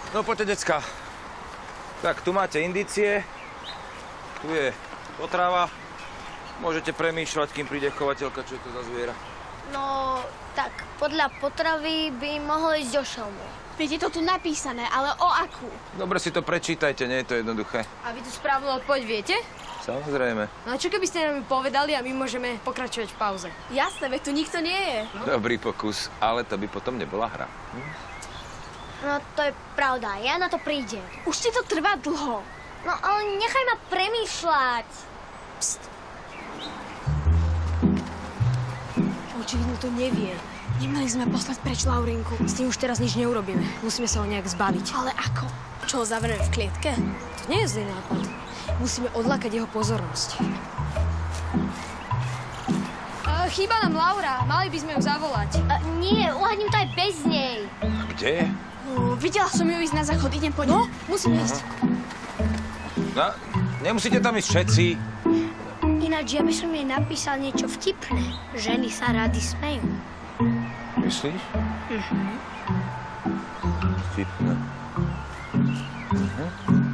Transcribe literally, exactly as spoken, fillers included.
No poďte, decka. Tak, tu máte indície. Tu je potrava. Môžete premýšľať, kým príde chovateľka, čo je to za zviera. No, tak podľa potravy by mohlo ísť o šelmu. Viete, to tu napísané, ale o akú? Dobre si to prečítajte, nie je to jednoduché. A vy tú správnu odpoveď viete? Samozrejme. No a čo keby ste nám ju povedali a my môžeme pokračovať v pauze? Jasné, veď tu nikto nie je. Dobrý pokus, ale to by potom nebola hra. Hm? No, to je pravda. Ja na to prídem. Už ti to trvá dlho. No, ale nechaj ma premýšľať. Pst. Očividno to nevie. Nemali sme poslať preč Laurinku. S tým už teraz nič neurobíme. Musíme sa ho nejak zbaviť. Ale ako? Čo ho zavrieme v klietke? To nie je zlý nápad. Musíme odlákať jeho pozornosť. Uh, chýba nám Laura. Mali by sme ju zavolať. Uh, nie, uhadním to aj bez nej. Kde? No, videla som ju ísť na záchod. Idem po ňu. No, musíme ísť. No, nemusíte tam ísť všetci. Ináč, ja by som jej napísal niečo vtipné. Ženy sa rady smejú. Myslíš? Mhm. Vtipné. Mhm.